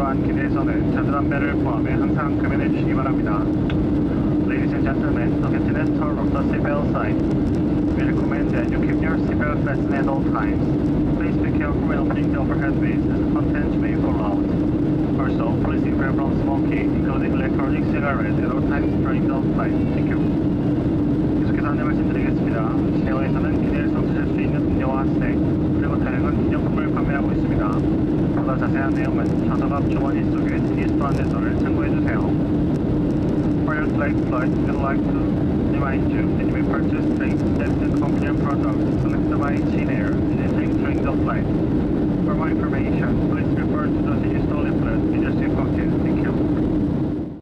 또한 기내에서는 전자담배를 포함해 항상 금연해 주시기 바랍니다. Ladies and gentlemen, the continuous turn of the seatbelt sign. We recommend that you keep your seatbelt fastened at all times. Please be careful when opening the overhead bins as the contents may fall out. Also, please refrain from smoking, including electronic cigarettes, at all times during the flight. Thank you. 계속해서 안내 말씀드리겠습니다. 시내에서는 기내에서 드실 수 있는 음료와 스낵, 그리고 다양한 기념품을 판매하고 있습니다. 보다 자세한 내용은 좌석 앞 주머니 속에 티스토 안내서를 참고해주세요. For your flight, we'd like to remind you that you may purchase drinks, snacks, and companion products